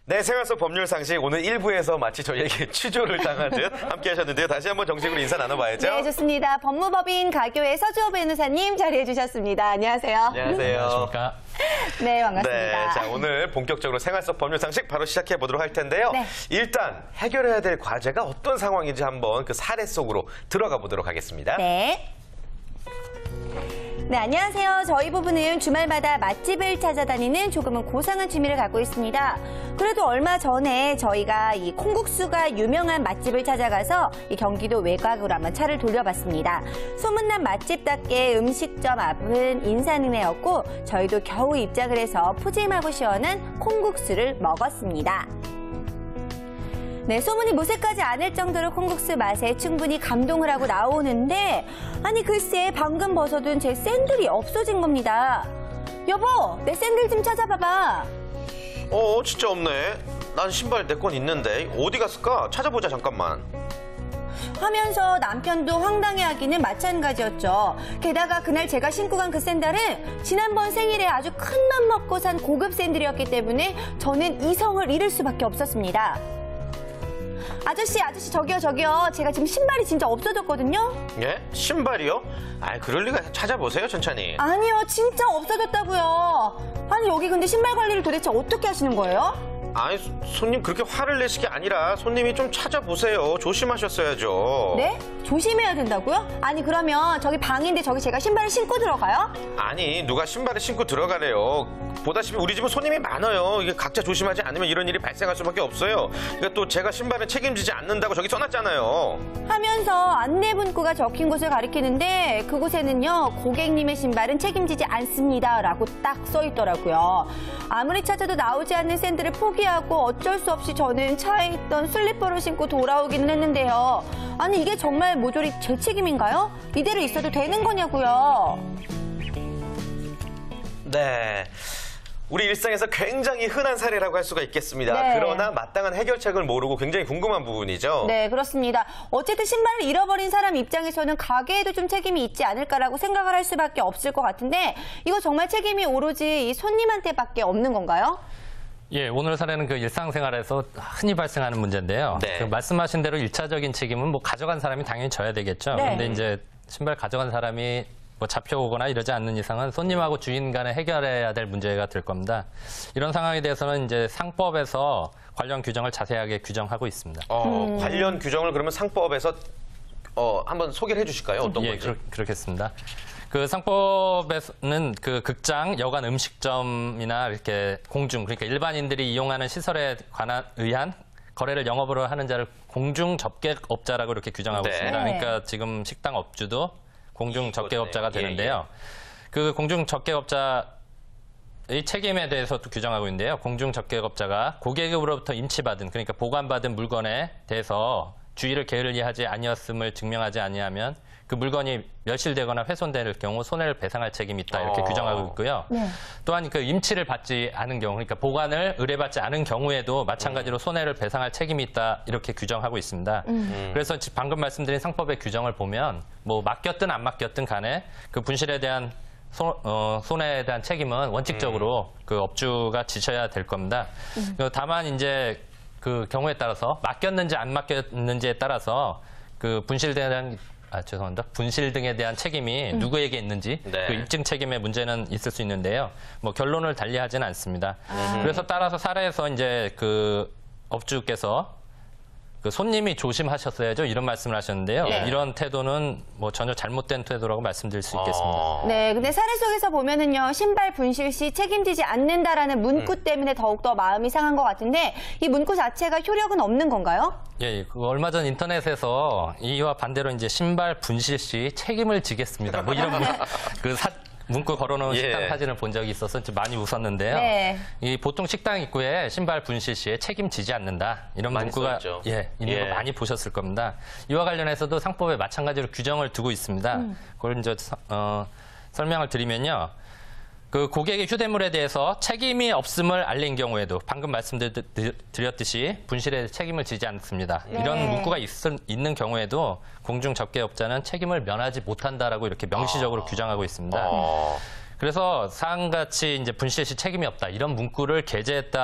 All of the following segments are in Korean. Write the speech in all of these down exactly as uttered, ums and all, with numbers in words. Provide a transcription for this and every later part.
네, 생활 속 법률 상식 오늘 일 부에서 마치 저희에게 취조를 당하듯 함께 하셨는데요. 다시 한번 정식으로 인사 나눠봐야죠. 네, 좋습니다. 법무법인 가교의 서주호 변호사님 자리해 주셨습니다. 안녕하세요. 안녕하세요. 안녕하십니까. 네, 반갑습니다. 네, 자, 오늘 본격적으로 생활 속 법률 상식 바로 시작해 보도록 할 텐데요. 네. 일단 해결해야 될 과제가 어떤 상황인지 한번 그 사례 속으로 들어가 보도록 하겠습니다. 네. 네, 안녕하세요. 저희 부부는 주말마다 맛집을 찾아다니는 조금은 고상한 취미를 갖고 있습니다. 그래도 얼마 전에 저희가 이 콩국수가 유명한 맛집을 찾아가서 이 경기도 외곽으로 한번 차를 돌려봤습니다. 소문난 맛집답게 음식점 앞은 인산이네였고 저희도 겨우 입장을 해서 푸짐하고 시원한 콩국수를 먹었습니다. 네, 소문이 무색하지 않을 정도로 콩국수 맛에 충분히 감동을 하고 나오는데 아니 글쎄 방금 벗어둔 제 샌들이 없어진 겁니다. 여보, 내 샌들 좀 찾아봐봐. 어, 진짜 없네. 난 신발 내 건 있는데 어디 갔을까? 찾아보자, 잠깐만. 하면서 남편도 황당해하기는 마찬가지였죠. 게다가 그날 제가 신고 간 그 샌들은 지난번 생일에 아주 큰 맘 먹고 산 고급 샌들이었기 때문에 저는 이성을 잃을 수밖에 없었습니다. 아저씨, 아저씨, 저기요, 저기요. 제가 지금 신발이 진짜 없어졌거든요? 예? 신발이요? 아, 그럴 리가. 찾아보세요, 천천히. 아니요, 진짜 없어졌다고요. 아니, 여기 근데 신발 관리를 도대체 어떻게 하시는 거예요? 아니, 소- 손님 그렇게 화를 내시게 아니라 손님이 좀 찾아보세요. 조심하셨어야죠. 네? 조심해야 된다고요? 아니, 그러면 저기 방인데 저기 제가 신발을 신고 들어가요? 아니, 누가 신발을 신고 들어가래요. 보다시피 우리 집은 손님이 많아요. 이게 각자 조심하지 않으면 이런 일이 발생할 수밖에 없어요. 그러니까 또 제가 신발은 책임지지 않는다고 저기 써놨잖아요. 하면서 안내 문구가 적힌 곳을 가리키는데 그곳에는요, 고객님의 신발은 책임지지 않습니다 라고 딱 써있더라고요. 아무리 찾아도 나오지 않는 샌들을 포기하고 어쩔 수 없이 저는 차에 있던 슬리퍼를 신고 돌아오기는 했는데요. 아니, 이게 정말 모조리 제 책임인가요? 이대로 있어도 되는 거냐고요. 네. 우리 일상에서 굉장히 흔한 사례라고 할 수가 있겠습니다. 네. 그러나 마땅한 해결책을 모르고 굉장히 궁금한 부분이죠. 네, 그렇습니다. 어쨌든 신발을 잃어버린 사람 입장에서는 가게에도 좀 책임이 있지 않을까라고 생각을 할 수밖에 없을 것 같은데 이거 정말 책임이 오로지 이 손님한테밖에 없는 건가요? 예, 오늘 사례는 그 일상생활에서 흔히 발생하는 문제인데요. 네. 그 말씀하신 대로 일차적인 책임은 뭐 가져간 사람이 당연히 져야 되겠죠. 네. 근데 이제 신발 가져간 사람이 뭐 잡혀오거나 이러지 않는 이상은 손님하고 주인 간에 해결해야 될 문제가 될 겁니다. 이런 상황에 대해서는 이제 상법에서 관련 규정을 자세하게 규정하고 있습니다. 어, 음. 관련 규정을 그러면 상법에서 어, 한번 소개를 해주실까요? 어떤 예, 건지? 그렇, 그렇겠습니다. 그 상법에서는 그 극장, 여관 음식점이나 이렇게 공중, 그러니까 일반인들이 이용하는 시설에 관한 의한 거래를 영업으로 하는 자를 공중 접객업자라고 이렇게 규정하고 네. 있습니다. 네. 그러니까 지금 식당 업주도 공중 접객업자가 예, 되는데요. 그 공중 접객업자의 책임에 대해서도 규정하고 있는데요. 공중 접객업자가 고객으로부터 임치받은, 그러니까 보관받은 물건에 대해서 주의를 게을리하지 아니었음을 증명하지 아니하면 그 물건이 멸실되거나 훼손될 경우 손해를 배상할 책임이 있다 이렇게 어. 규정하고 있고요. 네. 또한 그 임치를 받지 않은 경우, 그러니까 보관을 의뢰받지 않은 경우에도 마찬가지로 손해를 배상할 책임이 있다 이렇게 규정하고 있습니다. 음. 그래서 지- 방금 말씀드린 상법의 규정을 보면 뭐 맡겼든 안 맡겼든 간에 그 분실에 대한 소, 어, 손해에 대한 책임은 원칙적으로 그 업주가 지셔야 될 겁니다. 그 다만 이제 그 경우에 따라서 맡겼는지 안 맡겼는지에 따라서 그 분실에 대한 아, 죄송합니다. 분실 등에 대한 책임이 누구에게 있는지 네. 그 입증 책임의 문제는 있을 수 있는데요. 뭐 결론을 달리하지는 않습니다. 그래서 따라서 사례에서 이제 그 업주께서 그 손님이 조심하셨어야죠. 이런 말씀을 하셨는데요. 네. 이런 태도는 뭐 전혀 잘못된 태도라고 말씀드릴 수 있겠습니다. 어. 네, 근데 사례 속에서 보면은요, 신발 분실 시 책임지지 않는다라는 문구 음. 때문에 더욱더 마음이 상한 것 같은데 이 문구 자체가 효력은 없는 건가요? 예, 그 얼마 전 인터넷에서 이와 반대로 이제 신발 분실 시 책임을 지겠습니다. 뭐 이런 문- 그 사, 문구 걸어놓은 예. 식당 사진을 본 적이 있어서 좀 많이 웃었는데요. 네. 이 보통 식당 입구에 신발 분실 시에 책임지지 않는다 이런 많이 문구가 써있죠. 예, 있는 예. 거 많이 보셨을 겁니다. 이와 관련해서도 상법에 마찬가지로 규정을 두고 있습니다. 그걸 이제 서- 어, 설명을 드리면요. 그 고객의 휴대물에 대해서 책임이 없음을 알린 경우에도 방금 말씀드렸듯이 분실에 책임을 지지 않습니다. 네. 이런 문구가 있, 있는 경우에도 공중 접객업자는 책임을 면하지 못한다라고 이렇게 명시적으로 아. 규정하고 있습니다. 어. 그래서 사항같이 이제 분실 시 책임이 없다 이런 문구를 게재했다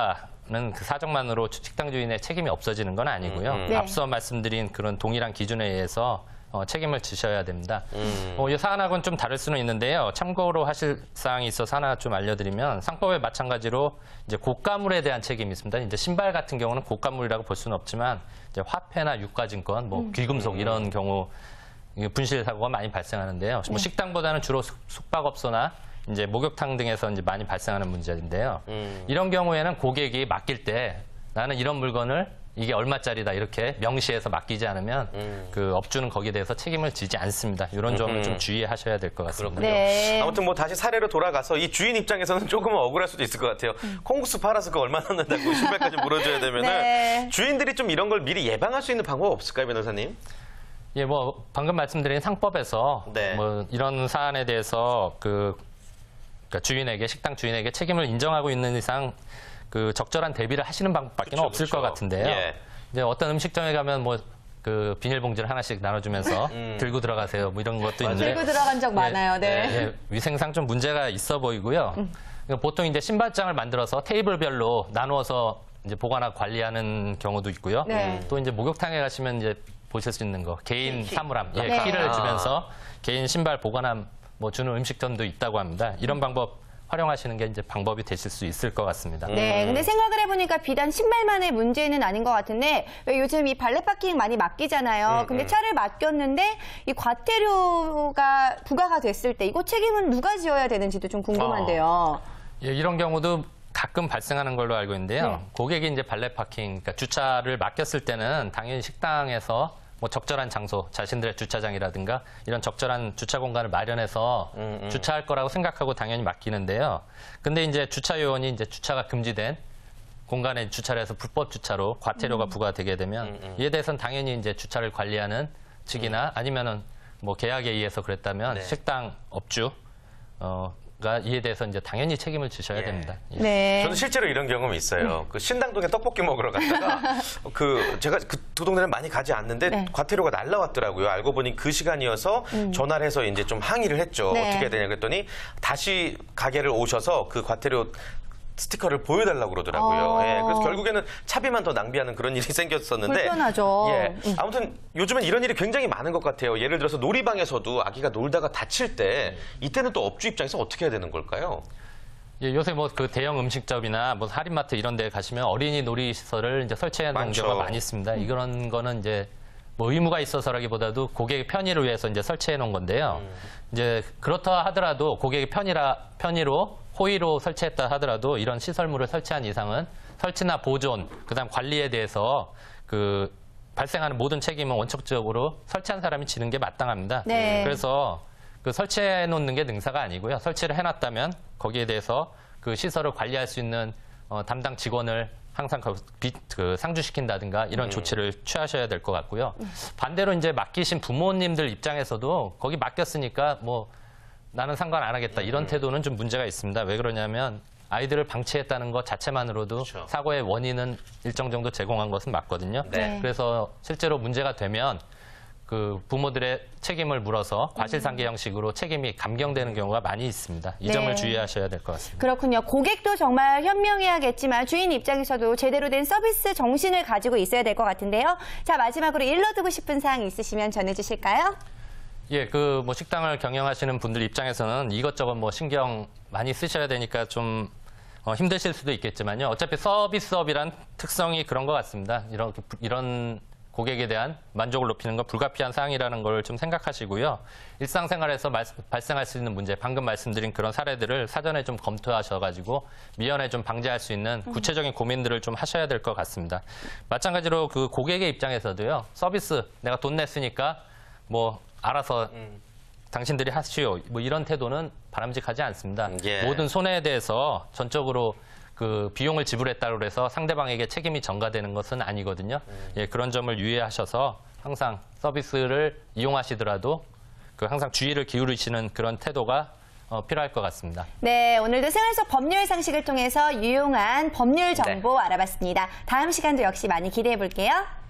그 사정만으로 식당 주인의 책임이 없어지는 건 아니고요. 음, 음. 네. 앞서 말씀드린 그런 동일한 기준에 의해서 어, 책임을 지셔야 됩니다. 음. 어, 이 사안하고는 좀 다를 수는 있는데요. 참고로 하실 사항이 있어서 하나 좀 알려드리면 상법에 마찬가지로 이제 고가물에 대한 책임이 있습니다. 이제 신발 같은 경우는 고가물이라고 볼 수는 없지만 이제 화폐나 유가증권, 뭐 귀금속 이런 경우 분실 사고가 많이 발생하는데요. 뭐 식당보다는 주로 숙- 숙박업소나 이제 목욕탕 등에서 이제 많이 발생하는 문제인데요. 음. 이런 경우에는 고객이 맡길 때 나는 이런 물건을 이게 얼마짜리다 이렇게 명시해서 맡기지 않으면 음. 그 업주는 거기에 대해서 책임을 지지 않습니다. 이런 점을 좀 주의하셔야 될 것 같습니다. 그렇군요. 네. 아무튼 뭐 다시 사례로 돌아가서 이 주인 입장에서는 조금은 억울할 수도 있을 것 같아요. 콩국수 팔아서 그 얼마 넣는다고 신발까지 물어줘야 되면은 네. 주인들이 좀 이런 걸 미리 예방할 수 있는 방법 없을까요, 변호사님? 예, 뭐 방금 말씀드린 상법에서 네. 뭐 이런 사안에 대해서 그 그러니까 주인에게 식당 주인에게 책임을 인정하고 있는 이상 그 적절한 대비를 하시는 방법밖에 그쵸, 없을 그쵸. 것 같은데요. 예. 이제 어떤 음식점에 가면 뭐 그 비닐봉지를 하나씩 나눠주면서 음. 들고 들어가세요. 뭐 이런 것도 있는데 들고 들어간 적 많아요. 네. 예, 위생상 좀 문제가 있어 보이고요. 그러니까 보통 이제 신발장을 만들어서 테이블별로 나누어서 이제 보관하고 관리하는 경우도 있고요. 네. 또 이제 목욕탕에 가시면 이제 보실 수 있는 거 개인 사물함, 예, 네. 키를 아. 주면서 개인 신발 보관함 뭐 주는 음식점도 있다고 합니다. 이런 방법 활용하시는 게 이제 방법이 되실 수 있을 것 같습니다. 네, 근데 생각을 해보니까 비단 신발만의 문제는 아닌 것 같은데 왜 요즘 이 발레 파킹 많이 맡기잖아요. 음, 근데 음. 차를 맡겼는데 이 과태료가 부과가 됐을 때 이거 책임은 누가 지어야 되는지도 좀 궁금한데요. 예, 이런 경우도 가끔 발생하는 걸로 알고 있는데요. 네. 고객이 이제 발레 파킹, 그러니까 주차를 맡겼을 때는 당연히 식당에서 뭐 적절한 장소, 자신들의 주차장이라든가 이런 적절한 주차 공간을 마련해서 음, 음. 주차할 거라고 생각하고 당연히 맡기는데요. 근데 이제 주차 요원이 이제 주차가 금지된 공간에 주차를 해서 불법 주차로 과태료가 부과되게 되면 음, 음. 이에 대해서는 당연히 이제 주차를 관리하는 측이나 아니면은 뭐 계약에 의해서 그랬다면 네. 식당 업주 어, 가 이에 대해서 이제 당연히 책임을 지셔야 예. 됩니다. 예. 네. 저는 실제로 이런 경험이 있어요. 그 신당동에 떡볶이 먹으러 갔다가 그 제가 그 두 동네는 많이 가지 않는데 네. 과태료가 날라왔더라고요. 알고 보니 그 시간이어서 전화를 해서 이제 좀 항의를 했죠. 네. 어떻게 해야 되냐 그랬더니 다시 가게를 오셔서 그 과태료 스티커를 보여달라고 그러더라고요. 어. 예, 그래서 결국에는 차비만 더 낭비하는 그런 일이 생겼었는데. 불편하죠. 예, 음. 아무튼 요즘은 이런 일이 굉장히 많은 것 같아요. 예를 들어서 놀이방에서도 아기가 놀다가 다칠 때 이때는 또 업주 입장에서 어떻게 해야 되는 걸까요? 예, 요새 뭐 그 대형 음식점이나 뭐 할인마트 이런 데 가시면 어린이 놀이시설을 이제 설치해 놓은 많죠. 경우가 많이 있습니다. 이런 거는 이제 뭐 의무가 있어서라기보다도 고객의 편의를 위해서 이제 설치해 놓은 건데요. 이제 그렇다 하더라도 고객의 편의라 편의로 호의로 설치했다 하더라도 이런 시설물을 설치한 이상은 설치나 보존, 그다음 관리에 대해서 그 발생하는 모든 책임은 원칙적으로 설치한 사람이 지는 게 마땅합니다. 네. 그래서 그 설치해 놓는 게 능사가 아니고요. 설치를 해놨다면 거기에 대해서 그 시설을 관리할 수 있는 어, 담당 직원을 항상 그, 비, 그 상주시킨다든가 이런 조치를 취하셔야 될 것 같고요. 반대로 이제 맡기신 부모님들 입장에서도 거기 맡겼으니까 뭐 나는 상관 안 하겠다 이런 태도는 좀 문제가 있습니다. 왜 그러냐면 아이들을 방치했다는 것 자체만으로도 그렇죠. 사고의 원인은 일정 정도 제공한 것은 맞거든요. 네. 그래서 실제로 문제가 되면 그 부모들의 책임을 물어서 과실상계 형식으로 책임이 감경되는 경우가 많이 있습니다. 이 네. 점을 주의하셔야 될 것 같습니다. 그렇군요. 고객도 정말 현명해야겠지만 주인 입장에서도 제대로 된 서비스 정신을 가지고 있어야 될 것 같은데요. 자, 마지막으로 일러두고 싶은 사항 있으시면 전해주실까요? 예, 그 뭐 식당을 경영하시는 분들 입장에서는 이것저것 뭐 신경 많이 쓰셔야 되니까 좀 어, 힘드실 수도 있겠지만요. 어차피 서비스업이란 특성이 그런 것 같습니다. 이런 이런 고객에 대한 만족을 높이는 건 불가피한 사항이라는 걸 좀 생각하시고요. 일상생활에서 말, 발생할 수 있는 문제, 방금 말씀드린 그런 사례들을 사전에 좀 검토하셔가지고 미연에 좀 방지할 수 있는 구체적인 고민들을 좀 하셔야 될 것 같습니다. 마찬가지로 그 고객의 입장에서도요. 서비스 내가 돈 냈으니까 뭐 알아서 당신들이 하시오. 뭐 이런 태도는 바람직하지 않습니다. 예. 모든 손해에 대해서 전적으로 그 비용을 지불했다고 해서 상대방에게 책임이 전가되는 것은 아니거든요. 예, 그런 점을 유의하셔서 항상 서비스를 이용하시더라도 그 항상 주의를 기울이시는 그런 태도가 어, 필요할 것 같습니다. 네, 오늘도 생활 속 법률 상식을 통해서 유용한 법률 정보 알아봤습니다. 다음 시간도 역시 많이 기대해 볼게요.